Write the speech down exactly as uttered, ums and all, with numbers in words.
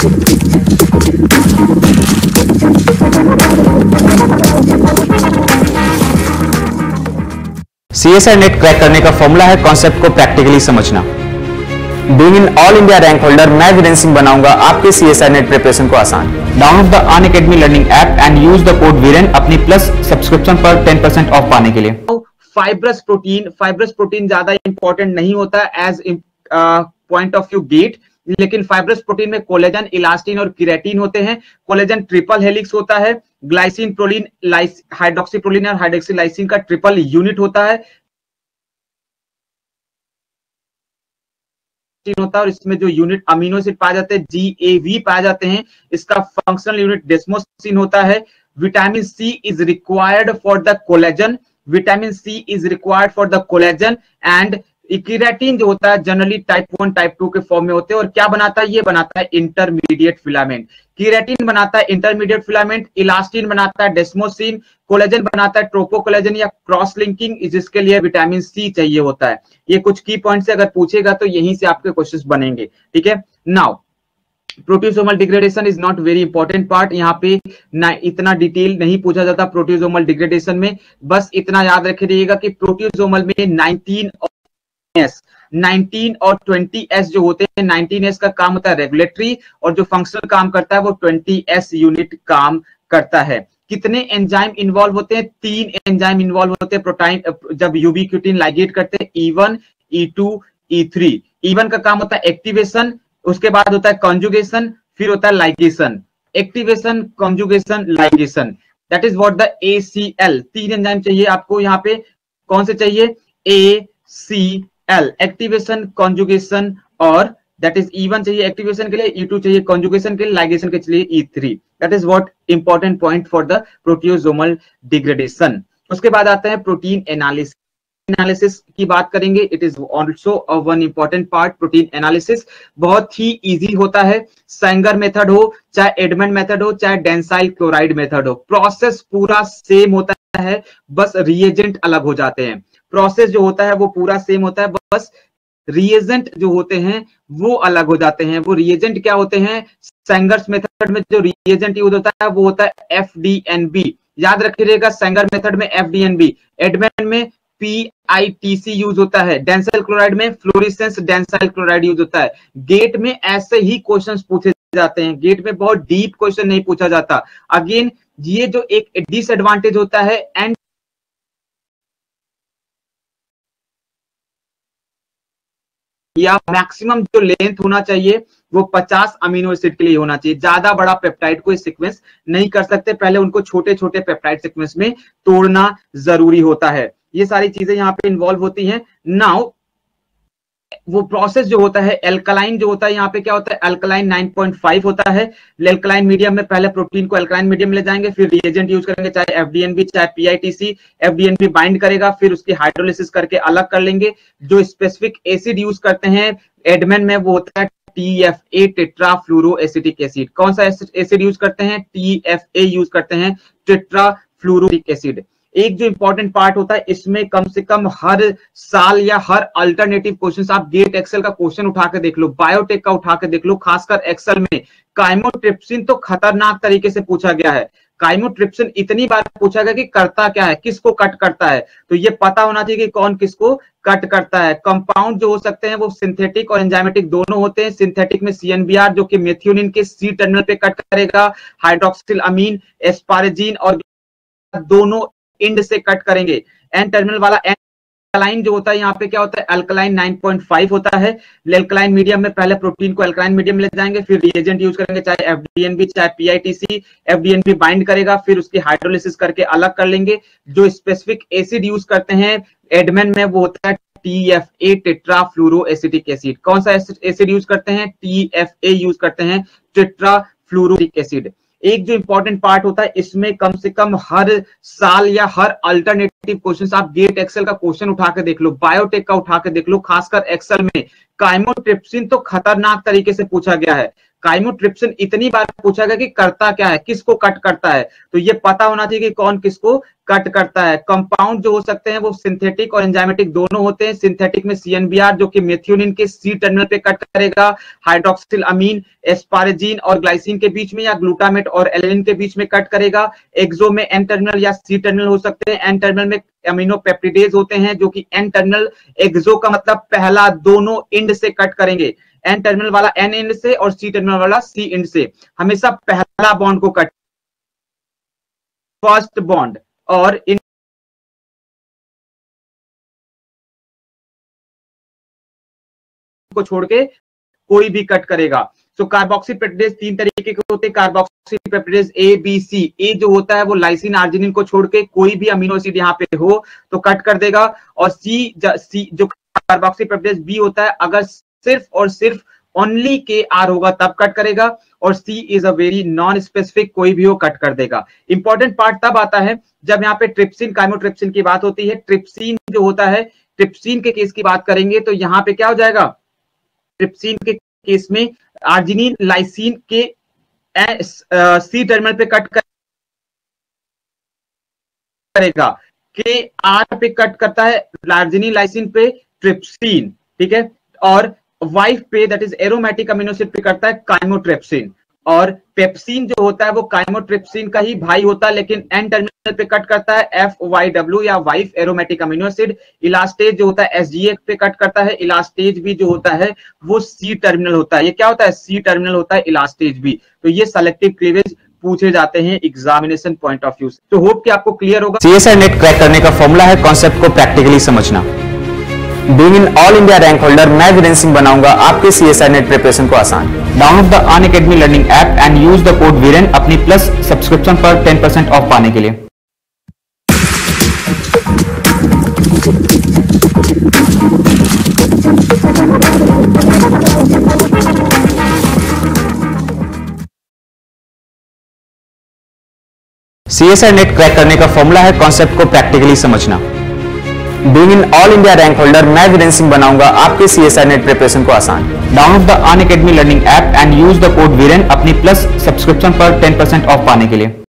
CSR net crack करने का formula है कॉन्सेप्ट को प्रैक्टिकली समझना। Being in all India rank holder, मैं वीरेंद्र सिंह बनाऊंगा आपके सीएसआर नेट प्रिपरेशन को आसान। Download the Unacademy learning app and use the code Viren अपनी प्लस सब्सक्रिप्शन पर टेन परसेंट ऑफ पाने के लिए। फाइब्रस प्रोटीन, फाइब्रस प्रोटीन ज्यादा इंपॉर्टेंट नहीं होता as point of view GATE, लेकिन फाइब्रस प्रोटीन में कोलेजन, इलास्टिन और केराटिन होते हैं। कोलेजन ट्रिपल हेलिक्स होता है, ग्लाइसिन प्रोलीन, हाइड्रोक्सी प्रोलीन और हाइड्रोक्सी लाइसिन का ट्रिपल यूनिट होता है होता है और इसमें जो यूनिट अमीनो एसिड पाए जाते हैं जी ए वी पाए जाते हैं। इसका फंक्शनल यूनिट डेस्मोसिन होता है। Vitamin C is required for the collagen, vitamin C is required for the collagen and keratin जो होता है generally type one type two के फॉर्म में होते हैं। और क्या बनाता है? ये बनाता है इंटरमीडिएट फिलामेंट। केराटिन बनाता है इंटरमीडिएट फिलामेंट, इलास्टिन बनाता है डेस्मोसिन, कोलेजन बनाता है ट्रोपोकोलेजन या क्रॉस लिंकिंग, जिसके लिए विटामिन सी चाहिए होता है। ये कुछ की पॉइंट्स अगर पूछेगा तो यहीं से आपके क्वेश्चंस बनेंगे, ठीक है। Now proteasomal degradation is not very important part, यहाँ पे ना इतना डिटेल नहीं पूछा जाता प्रोटियोसोमल डिग्रेडेशन में। बस इतना याद रखे रहिएगा कि प्रोटियोसोमल में नाइनटीन एस नाइनटीन और ट्वेंटी एस जो होते हैं, नाइनटीन एस का काम होता है रेगुलेटरी और जो फंक्शनल काम करता है वो ट्वेंटी एस यूनिट काम करता है। कितने एंजाइम इन्वॉल्व होते हैं? तीन एंजाइम इन्वॉल्व होते हैं प्रोटीन जब यूबिक्यूटिन लाइगेट करते हैं, E one, E two, E three. E one का काम होता है एक्टिवेशन, उसके बाद होता है कॉन्जुगेशन, फिर होता है ligation. Activation, conjugation, ligation, that is what the A C L. तीन एंजाइम चाहिए आपको यहाँ पे। कौन से चाहिए? A C L, activation, conjugation और दैट इज ई वन चाहिए एक्टिवेशन के लिए, ई टू चाहिए कॉन्जुगेशन के लिए, लाइगेशन के लिए E three. That is what important point for the proteasomal degradation. उसके बाद आता है प्रोटीन एनालिसिस। एनालिसिस की बात करेंगे, it is also one important part. Protein analysis बहुत ही इजी होता है, सेंगर मेथड हो चाहे एडमंड मेथड हो चाहे डेंसाइल क्लोराइड मेथड हो, प्रोसेस पूरा सेम होता है, बस रिएजेंट अलग हो जाते हैं। प्रोसेस जो होता है वो पूरा सेम होता है, बस रिएजेंट जो होते हैं वो अलग हो जाते हैं। वो रिएजेंट क्या होते हैं? सेंगर्स मेथड में जो रिएजेंट यूज होता है वो होता है एफ डी एन बी, याद रखिएगा सेंगर मेथड में F D N B. Edman में P I T C use होता है, डेंसाइल क्लोराइड में फ्लोरेसेंस डेंसाइल क्लोराइड यूज होता है। गेट में ऐसे ही क्वेश्चंस पूछे जाते हैं, गेट में बहुत डीप क्वेश्चन नहीं पूछा जाता। अगेन ये जो एक डिसएडवांटेज होता है एंड या मैक्सिमम जो लेंथ होना चाहिए वो पचास अमीनो एसिड के लिए होना चाहिए। ज्यादा बड़ा पेप्टाइड को सीक्वेंस नहीं कर सकते, पहले उनको छोटे छोटे पेप्टाइड सीक्वेंस में तोड़ना जरूरी होता है। ये सारी चीजें यहाँ पे इन्वॉल्व होती हैं। नाउ वो प्रोसेस जो होता है एल्कलाइन जो होता है, यहाँ पे क्या होता है? अल्कलाइन नाइन पॉइंट फाइव होता है। एल्कलाइन मीडियम में पहले प्रोटीन को अल्कलाइन मीडियम में ले जाएंगे, फिर रिएजेंट यूज करेंगे चाहे एफडीएनबी चाहे पीआईटीसी। एफडीएनबी बाइंड करेगा, फिर उसकी हाइड्रोलिसिस करके अलग कर लेंगे। जो स्पेसिफिक एसिड यूज करते हैं एडमन में वो होता है T F A tetra fluoro acetic acid. कौन सा एसिड यूज करते हैं? टी एफ ए यूज करते हैं, टेट्रा फ्लूरोइक एसिड। एक जो इंपॉर्टेंट पार्ट होता है इसमें कम से कम हर साल या हर अल्टरनेटिव क्वेश्चन, आप गेट एक्सेल का क्वेश्चन उठा के देख लो, बायोटेक का उठा के देख लो, खासकर एक्सेल में काइमोट्रिप्सिन तो खतरनाक तरीके से पूछा गया है। काइमोट्रिप्सिन इतनी बार पूछा गया कि करता क्या है, किसको कट करता है, तो ये पता होना चाहिए कि कौन किसको कट करता है। कंपाउंड जो हो सकते हैं वो सिंथेटिक और एंजाइमेटिक दोनों होते हैं। सिंथेटिक में सीएनबीआर जो कि मेथियोनिन के सी टर्मिनल पे कट करेगा, हाइड्रोक्सिल अमीन, एस्पारेजिन और दोनों इंड से कट करेंगे। एन टर्मिनल वाला एल्कलाइन जो होता है यहाँ पे क्या होता है? अल्कलाइन नाइन पॉइंट फाइव होता है। एल्कलाइन मीडियम में पहले प्रोटीन को अल्कलाइन मीडियम में ले जाएंगे, फिर रिएजेंट यूज करेंगे चाहे एफडीएनबी चाहे पीआईटीसी। एफडीएनबी बाइंड करेगा, फिर उसकी हाइड्रोलिसिस करके अलग कर लेंगे। जो स्पेसिफिक एसिड यूज करते हैं एडमन में वो होता है T F A tetra fluoro acetic acid. कौन सा एसिड यूज करते हैं? टी एफ ए यूज करते हैं, टेट्रा फ्लूरोइक एसिड। एक जो इंपॉर्टेंट पार्ट होता है इसमें कम से कम हर साल या हर अल्टरनेटिव क्वेश्चंस, आप गेट एक्सेल का क्वेश्चन उठा के देख लो, बायोटेक का उठा के देख लो, खासकर एक्सेल में काइमोट्रिप्सिन तो खतरनाक तरीके से पूछा गया है। काइमोट्रिप्सिन इतनी बार पूछा गया कि करता क्या है, किसको कट करता है, तो ये पता होना चाहिए कि कौन किसको कट करता है। कंपाउंड जो हो सकते हैं वो सिंथेटिक और एंजाइमेटिक दोनों होते हैं। सिंथेटिक में सीएनबीआर जो कि मेथियोनिन के सी टर्मिनल पे कट करेगा, हाइड्रोक्सिल अमीन एस्पारेजिन और ग्लाइसिन के बीच में या ग्लूटामेट और एलेनिन के बीच में कट करेगा। एक्सो में एन टर्मिनल या सी टर्मिनल हो सकते हैं। एन टर्मिनल में अमीनो पेप्टिडेज होते हैं जो कि एन टर्मिनल, एक्सो का मतलब पहला, दोनों इंड से कट करेंगे। एन टर्मिनल वाला एन इंड से और सी टर्मिनल वाला सी इंड से, हमेशा पहला बॉन्ड को कट, फर्स्ट बॉन्ड, और इन को छोड़ के कोई भी कट करेगा। सो कार्बोक्सीपेप्टिडेज तीन तरीके के होते हैं, कार्बोक्सीपेप्टिडेज ए बी सी। ए जो होता है वो लाइसिन आर्जिनिन को छोड़ के कोई भी अमीनो एसिड यहाँ पे हो तो कट कर देगा, और सी सी जो कार्बोक्सीपेप्टिडेज बी होता है अगर सिर्फ और सिर्फ ओनली के आर होगा तब कट करेगा, और C is a very non specific, कोई भी हो कट कर देगा। इंपॉर्टेंट पार्ट तब आता है जब यहाँ पे ट्रिप्सिन काइमोट्रिप्सिन की बात होती है। ट्रिप्सिन जो होता है, ट्रिप्सिन के केस की बात करेंगे तो यहाँ पे क्या हो जाएगा, ट्रिप्सिन के केस में आर्जिनिन लाइसिन के सी टर्मिनल पे कट करेगा, के आर पे कट करता है, आर्जिनिन लाइसिन पे ट्रिप्सिन, ठीक है, और वाइफ पे that is aromatic amino acid पे करता है काइमोट्रिप्सिन। और पेप्सिन जो होता है वो काइमोट्रिप्सिन का ही भाई होता है, लेकिन एन टर्मिनल पे कट करता है एफ वाई डब्ल्यू या wife aromatic amino acid. Elastase जो होता है एसजीए पे कट करता है, इलास्टेज भी जो होता है वो सी टर्मिनल होता है। ये क्या होता है, सी टर्मिनल होता है इलास्टेज भी। तो ये सेलेक्टिव क्लीवेज पूछे जाते हैं एग्जामिनेशन पॉइंट ऑफ व्यू से। तो होप कि आपको क्लियर होगा। सीएसआर नेट क्रैक करने का फॉर्मूला है कॉन्सेप्ट को प्रैक्टिकली समझना। Being in all India rank holder, मैं वीरेंद्र सिंह बनाऊंगा आपके सीएसआर नेट प्रिपरेशन को आसान। Download the Unacademy learning app and use the code Viren अपनी प्लस सब्सक्रिप्शन पर टेन परसेंट ऑफ पाने के लिए। सीएसआर नेट क्रैक करने का फॉर्मूला है कॉन्सेप्ट को प्रैक्टिकली समझना। Being in all India rank holder, मैं वीरेंद्र सिंह बनाऊंगा आपके सीएसआर नेट प्रिपरेशन को आसान। Download the Unacademy learning app and use the code Viren अपनी प्लस सब्सक्रिप्शन पर टेन परसेंट ऑफ पाने के लिए।